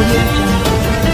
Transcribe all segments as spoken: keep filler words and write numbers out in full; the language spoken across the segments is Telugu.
audio jungle.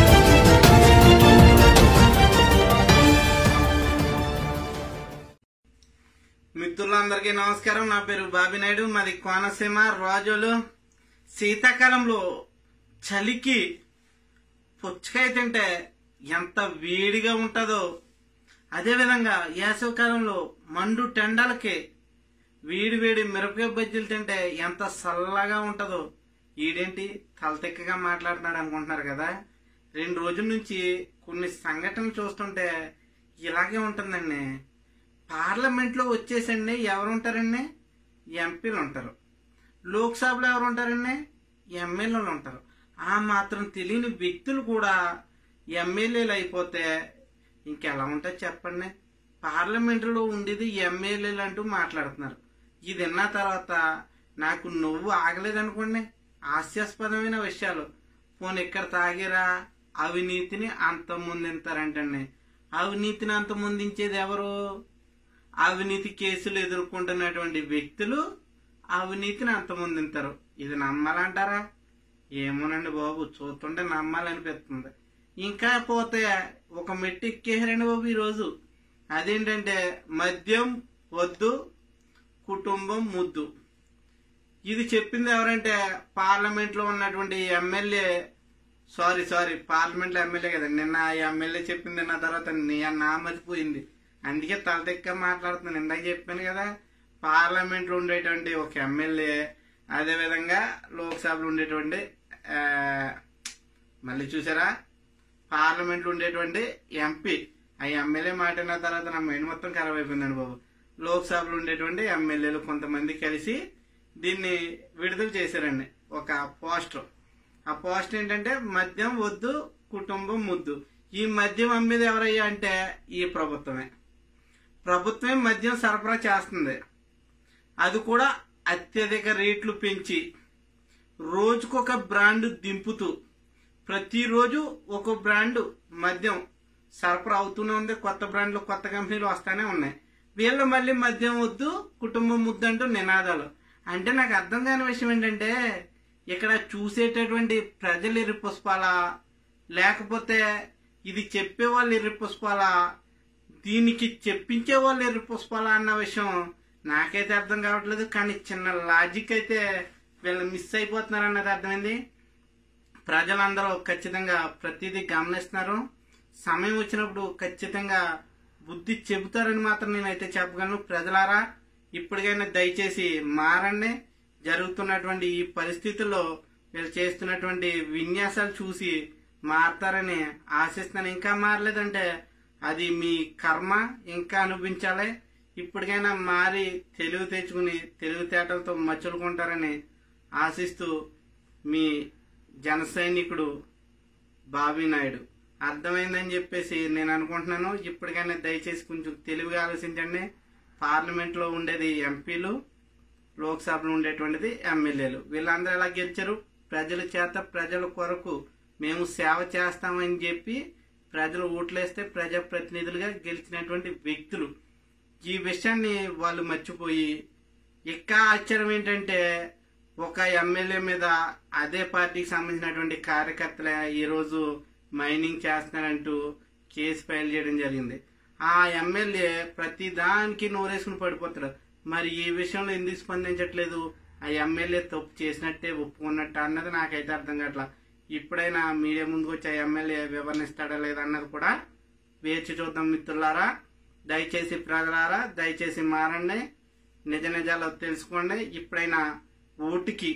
మిత్రులందరికీ నమస్కారం. నా పేరు బాబీ నాయుడు, మాది కోనసీమ రాజోలు. శీతాకాలంలో చలికి పుచ్చకాయ తింటే ఎంత వేడిగా ఉంటుందో, అదేవిధంగా వేసవికాలంలో మండు టెండలకి వేడి వేడి మిరపకాయ బజ్జీలు తింటే ఎంత చల్లగా ఉంటుందో. ఈడేంటి తలతెక్కగా మాట్లాడుతున్నాడు అనుకుంటున్నారు కదా. రెండు రోజుల నుంచి కొన్ని సంఘటనలు చూస్తుంటే ఇలాగే ఉంటుందండి. పార్లమెంట్లో వచ్చేసండి ఎవరు ఉంటారండి? ఎంపీలు ఉంటారు. లోక్సభలో ఎవరు ఉంటారండి? ఎమ్మెల్యేలు ఉంటారు. ఆ మాత్రం తెలియని వ్యక్తులు కూడా ఎమ్మెల్యేలు అయిపోతే ఇంకెలా ఉంటుంది చెప్పండి. పార్లమెంటులో ఉండేది ఎమ్మెల్యేలు అంటూ మాట్లాడుతున్నారు. ఇది విన్న తర్వాత నాకు నవ్వు ఆగలేదనుకోండి. హాస్యాస్పదమైన విషయాలు. పోనీ ఇక్కడ తాగిరా అవినీతిని అంతమొందింతారంటండి. అవినీతిని అంతమొందించేది ఎవరు? అవినీతి కేసులు ఎదుర్కొంటున్నటువంటి వ్యక్తులు అవినీతిని అంతమొందింతారు. ఇది నమ్మాలంటారా? ఏమోనండి బాబు, చూస్తుంటే నమ్మాలనిపిస్తుంది. ఇంకా పోతే ఒక మెట్టు ఎక్కేసారండి బాబు ఈరోజు. అదేంటంటే మద్యం వద్దు, కుటుంబం ముద్దు. ఇది చెప్పింది ఎవరంటే పార్లమెంట్లో ఉన్నటువంటి ఎమ్మెల్యే. సారీ సారీ పార్లమెంట్లో ఎమ్మెల్యే కదా, నిన్న ఎమ్మెల్యే చెప్పింది నా తర్వాత నా మర్చిపోయింది. అందుకే తలదెక్క మాట్లాడుతున్నాను. ఇందాక చెప్పాను కదా, పార్లమెంట్లో ఉండేటువంటి ఒక ఎమ్మెల్యే, అదేవిధంగా లోక్సభలో ఉండేటువంటి మళ్ళీ చూసారా పార్లమెంట్లో ఉండేటువంటి ఎంపీ. ఆ ఎమ్మెల్యే మాట్లాడిన తర్వాత నా మైండ్ మొత్తం ఖరాబ్ అయిపోయిందండి బాబు. లోక్సభలో ఉండేటువంటి ఎమ్మెల్యేలు కొంతమంది కలిసి దీన్ని విడుదల చేశారండి, ఒక పోస్టర్. ఆ పోస్టర్ ఏంటంటే మద్యం వద్దు, కుటుంబం ముద్దు. ఈ మద్యం అమ్మేది ఎవరయ్యా అంటే ఈ ప్రభుత్వమే. ప్రభుత్వమే మద్యం సరఫరా చేస్తుంది. అది కూడా అత్యధిక రేట్లు పెంచి రోజుకొక బ్రాండ్ దింపుతూ ప్రతిరోజు ఒక బ్రాండ్ మద్యం సరఫరా అవుతూనే ఉంది. కొత్త బ్రాండ్లు కొత్త కంపెనీలు వస్తానే ఉన్నాయి. వీళ్ళు మళ్ళీ మద్యం వద్దు, కుటుంబం ముద్దు అంటూ నినాదాలు. అంటే నాకు అర్థం కాని విషయం ఏంటంటే, ఇక్కడ చూసేటటువంటి ప్రజలు ఎర్రి పుష్పాలా, లేకపోతే ఇది చెప్పేవాళ్ళు ఎర్రి పుష్పాలా, దీనికి చెప్పించే వాళ్ళు ఎర్రి పుష్పాలా అన్న విషయం నాకైతే అర్థం కావట్లేదు. కానీ చిన్న లాజిక్ అయితే వీళ్ళు మిస్ అయిపోతున్నారు అన్నది అర్థమైంది. ప్రజలందరూ ఖచ్చితంగా ప్రతిదీ గమనిస్తున్నారు. సమయం వచ్చినప్పుడు ఖచ్చితంగా బుద్ధి చెబుతారని మాత్రం నేనైతే చెప్పగలను. ప్రజలారా, ఇప్పటికైనా దయచేసి మారండి. జరుగుతున్నటువంటి ఈ పరిస్థితుల్లో వీళ్ళు చేస్తున్నటువంటి విన్యాసాలు చూసి మారతారని ఆశిస్తున్నాను. ఇంకా మారలేదంటే అది మీ కర్మ, ఇంకా అనుభవించాలి. ఇప్పటికైనా మారి తెలివి తెచ్చుకుని తెలివితేటలతో మచ్చులుకుంటారని ఆశిస్తూ మీ జన సైనికుడు బాబీ నాయుడు. అర్థమైందని చెప్పేసి నేను అనుకుంటున్నాను. ఇప్పటికైనా దయచేసి కొంచెం తెలివిగా ఆలోచించండి. పార్లమెంట్లో ఉండేది ఎంపీలు, లోక్సభలో ఉండేటువంటిది ఎమ్మెల్యేలు. వీళ్ళందరూ ఎలా గెలిచారు? ప్రజల చేత, ప్రజల కొరకు మేము సేవ చేస్తామని చెప్పి ప్రజలు ఓట్లేస్తే ప్రజాప్రతినిధులుగా గెలిచినటువంటి వ్యక్తులు. ఈ విషయాన్ని వాళ్ళు మర్చిపోయి, ఇంకా ఆశ్చర్యం ఏంటంటే ఒక ఎమ్మెల్యే మీద అదే పార్టీకి సంబంధించినటువంటి కార్యకర్తలు ఈరోజు మైనింగ్ చేస్తున్నారంటూ కేసు ఫైల్ చేయడం జరిగింది. ఆ ఎమ్మెల్యే ప్రతి దానికి నోరేసుకుని పడిపోతారు. మరి ఈ విషయంలో ఎందుకు స్పందించట్లేదు? ఆ ఎమ్మెల్యే తప్పు చేసినట్టే ఒప్పుకున్నట్టు అన్నది నాకైతే అర్థం కావట్లా. ఇప్పుడైనా మీడియా ముందుకు వచ్చి ఆ ఎమ్మెల్యే వివరణిస్తాడా లేదా అన్నది కూడా వేచి చూద్దాం. మిత్రులారా, దయచేసి ప్రజలారా, దయచేసి మారండి. నిజ నిజాలు తెలుసుకోండి. ఇప్పుడైనా ఓటుకి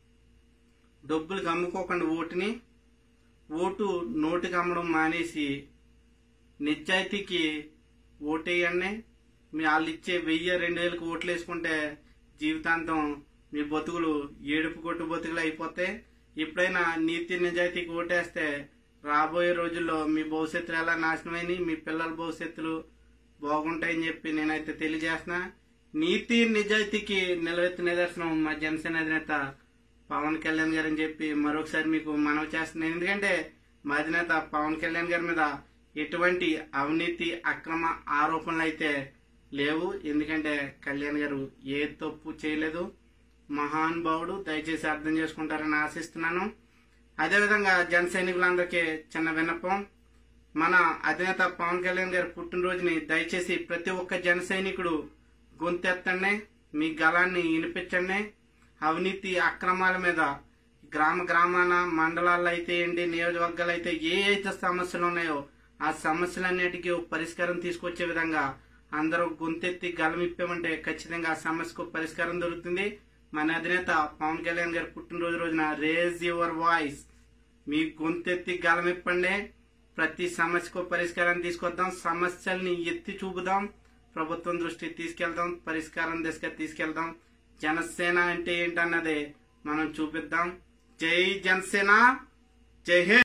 డబ్బులు అమ్ముకోకండి. ఓటుని ఓటు నోటుకి అమ్మడం మానేసి నిజాయితీకి ఓటేయండి. మీ వాళ్ళు ఇచ్చే వెయ్యి రెండు వేలకు ఓట్లు వేసుకుంటే జీవితాంతం మీ బతుకులు ఏడుపు కొట్టు బతుకులు అయిపోతాయి. ఎప్పుడైనా నీతి నిజాయితీకి ఓటేస్తే రాబోయే రోజుల్లో మీ భవిష్యత్తులు ఎలా నాశనమైంది, మీ పిల్లల భవిష్యత్తులు బాగుంటాయని చెప్పి నేనైతే తెలియజేస్తున్నా. నీతి నిజాయితీకి నిలవెత్తు నిదర్శనం మా జనసేన అధినేత పవన్ కళ్యాణ్ గారు అని చెప్పి మరొకసారి మీకు మనవి చేస్తున్నాను. ఎందుకంటే మా అధినేత పవన్ కళ్యాణ్ గారి మీద ఎటువంటి అవినీతి అక్రమ ఆరోపణలు అయితే లేవు. ఎందుకంటే కళ్యాణ్ గారు ఏ తప్పు చేయలేదు. మహానుభావుడు. దయచేసి అర్థం చేసుకుంటారని ఆశిస్తున్నాను. అదేవిధంగా జన సైనికులందరికీ చిన్న విన్నపం, మన అధినేత పవన్ కళ్యాణ్ గారి పుట్టినరోజుని దయచేసి ప్రతి ఒక్క జన సైనికుడు గొంతెత్తండి, మీ గళాన్ని వినిపించండి. అవినీతి అక్రమాల మీద గ్రామ గ్రామాన మండలాల్లో అయితే ఏంటి, నియోజకవర్గాలు అయితే ఏ అయితే సమస్యలు ఉన్నాయో ఆ సమస్యలన్నిటికీ పరిష్కారం తీసుకొచ్చే విధంగా అందరూ గొంతెత్తి గళమిప్పామంటే ఖచ్చితంగా ఆ సమస్యకు పరిష్కారం దొరుకుతుంది. మన అధినేత పవన్ కళ్యాణ్ గారి పుట్టినరోజు రోజున రేజ్ యువర్ వాయిస్, మీ గొంతెత్తి గళమిప్పండి. ప్రతి సమస్యకు పరిష్కారం తీసుకొద్దాం, సమస్యల్ని ఎత్తి చూపుదాం, ప్రభుత్వం దృష్టికి తీసుకెళ్దాం, పరిష్కారం దిశగా తీసుకెళ్దాం. జనసేన అంటే ఏంటన్నది మనం చూపిద్దాం. జై జనసేన, జై హింద్.